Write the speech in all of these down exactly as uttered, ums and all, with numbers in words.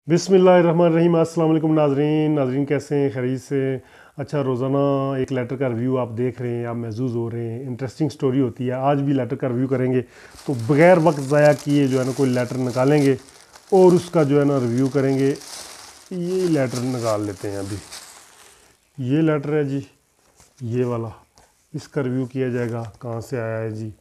बिस्मिल्लाहिर्रहमानिर्रहीम। अस्सलाम वालेकुम नाजरीन नाजरीन कैसे हैं? खैरियत से? अच्छा, रोज़ाना एक लेटर का रिव्यू आप देख रहे हैं, आप महसूस हो रहे हैं, इंटरेस्टिंग स्टोरी होती है। आज भी लेटर का रिव्यू करेंगे तो बग़ैर वक्त ज़ाया किए जो है ना कोई लेटर निकालेंगे और उसका जो है ना रिव्यू करेंगे। ये लेटर निकाल लेते हैं। अभी ये लेटर है जी, ये वाला, इसका रिव्यू किया जाएगा। कहाँ से आया है जी?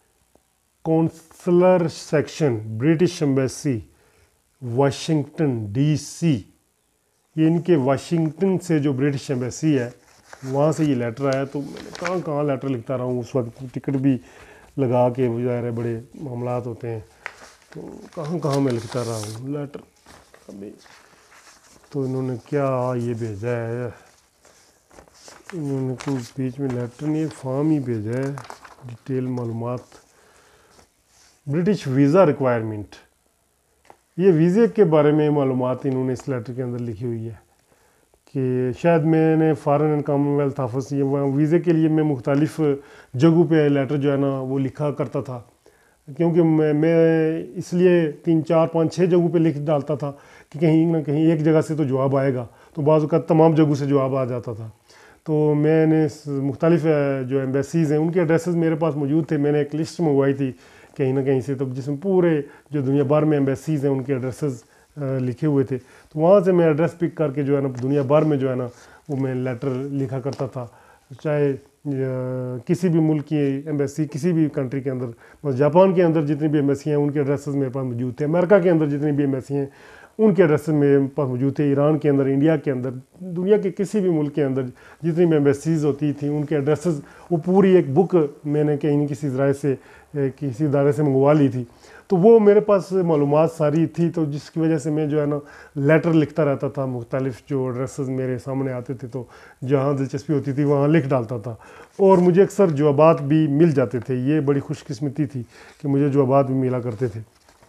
Consular section, British embassy, Washington DC. ये इनके वाशिंगटन से जो ब्रिटिश एम्बेसी है वहाँ से ये लेटर आया। तो मैंने कहाँ कहाँ लेटर लिखता रहा हूँ, उस वक्त टिकट भी लगा के, ज़ाहिर है बड़े मामलात होते हैं, तो कहाँ कहाँ मैं लिखता रहा हूँ लेटर। अभी तो इन्होंने क्या ये भेजा है, इन्होंने कोई बीच में लेटर नहीं, फॉर्म ही भेजा है, डिटेल मालूमात। ब्रिटिश वीज़ा रिक्वायरमेंट, ये वीज़े के बारे में मालूमात इन्होंने इस लेटर के अंदर लिखी हुई है कि शायद मैंने फ़ॉरेन एंड कॉमनवेल्थ ऑफिस, ये वीज़े के लिए मैं मुख्तलिफ़ जगहों पे लेटर जो है ना वो लिखा करता था, क्योंकि मैं मैं इसलिए तीन चार पाँच छः जगहों पे लिख डालता था कि कहीं ना कहीं एक जगह से तो जवाब आएगा, तो बाज़ औक़ात तमाम जगहों से जवाब आ जाता था। तो मैंने मुख्तलिफ़ जो एम्बेसीज़ हैं उनके एड्रेसेस मेरे पास मौजूद थे। मैंने एक लिस्ट मंगवाई थी कहीं ना कहीं से, तो जिसमें पूरे जो दुनिया भर में एम्बेसीज़ हैं उनके एड्रेसेस लिखे हुए थे। तो वहाँ से मैं एड्रेस पिक करके जो है ना दुनिया भर में जो है ना वो मैं लेटर लिखा करता था। चाहे किसी भी मुल्क की एम्बेसी, किसी भी कंट्री के अंदर, बस जापान के अंदर जितनी भी एम्बेसी हैं उनके एड्रेसेस मेरे पास मौजूद थे। अमेरिका के अंदर जितनी भी एम्बेसी हैं उनके एड्रेसेस मेरे पास मौजूद थे। ईरान के अंदर, इंडिया के अंदर, दुनिया के किसी भी मुल्क के अंदर जितनी भी एम्बेसीज़ होती थी उनके एड्रेसेस, वो पूरी एक बुक मैंने कहीं न किसी ज़राए से, किसी इदारे से मंगवा ली थी। तो वो मेरे पास मालूमात सारी थी, तो जिसकी वजह से मैं जो है ना लेटर लिखता रहता था। मुख्तलिफ़ जो एड्रेसेस मेरे सामने आते थे तो जहाँ दिलचस्पी होती थी वहाँ लिख डालता था, और मुझे अक्सर जवाबात भी मिल जाते थे। ये बड़ी खुशकिस्मती थी कि मुझे जवाबात भी मिला करते थे।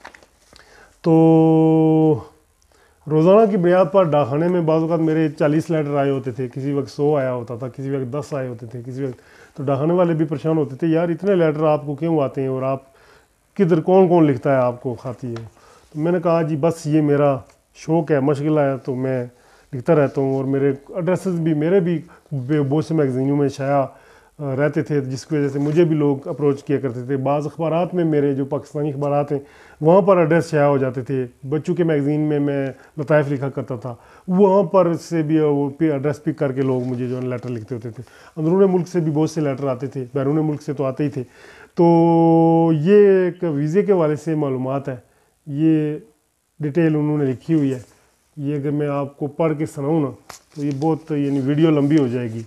तो रोज़ाना की बुनियाद पर डाकखाने में बाज़ औक़ात मेरे चालीस लेटर आए होते थे, किसी वक्त सौ आया होता था, किसी वक्त दस आए होते थे, किसी वक्त। तो डाकखाने वाले भी परेशान होते थे, यार इतने लेटर आपको क्यों आते हैं और आप किधर, कौन कौन लिखता है आपको खाती है। तो मैंने कहा जी बस ये मेरा शौक़ है, मशगला है, तो मैं लिखता रहता हूँ। और मेरे एड्रेसेस भी मेरे भी बहुत से मैगज़ीनों में शाया रहते थे, जिसकी वजह से मुझे भी लोग अप्रोच किया करते थे। बाज़ अखबारात में, मेरे जो पाकिस्तानी अखबारात हैं वहाँ पर एड्रेस शाया हो जाते थे। बच्चों के मैगज़ीन में मैं लताइफ़ लिखा करता था, वहाँ पर से भी वो पे एड्रेस पिक करके लोग मुझे जो है लेटर लिखते होते थे। अंदरूनी मुल्क से भी बहुत से लेटर आते थे, बैरून मुल्क से तो आते ही थे। तो ये एक वीज़े के हवाले से मालूमात है, ये डिटेल उन्होंने लिखी हुई है। ये अगर मैं आपको पढ़ के सुनाऊँ ना तो ये बहुत, यानी वीडियो लंबी हो जाएगी,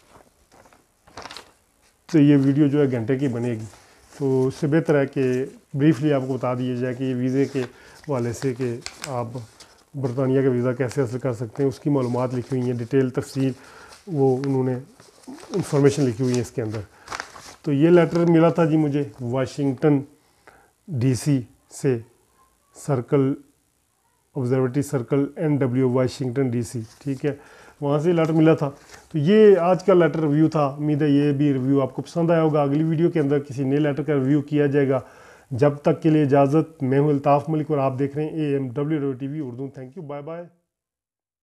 तो ये वीडियो जो है घंटे की बनेगी। तो इससे बेहतर है कि ब्रीफली आपको बता दिया जाए कि ये वीज़े के हवाले से कि आप बरतानिया का वीज़ा कैसे हासिल कर सकते हैं, उसकी मालूमात लिखी हुई हैं, डिटेल तफसील वो उन्होंने इंफॉर्मेशन लिखी हुई है इसके अंदर। तो ये लेटर मिला था जी मुझे वाशिंगटन डीसी से, circle observatory circle N W Washington DC, ठीक है, वहाँ से लेटर मिला था। तो ये आज का लेटर रिव्यू था। उम्मीद है ये भी रिव्यू आपको पसंद आया होगा। अगली वीडियो के अंदर किसी नए लेटर का रिव्यू किया जाएगा। जब तक के लिए इजाज़त, मैं हूँ अल्ताफ़ मलिक और आप देख रहे हैं A M W T V Urdu. Thank you, bye bye.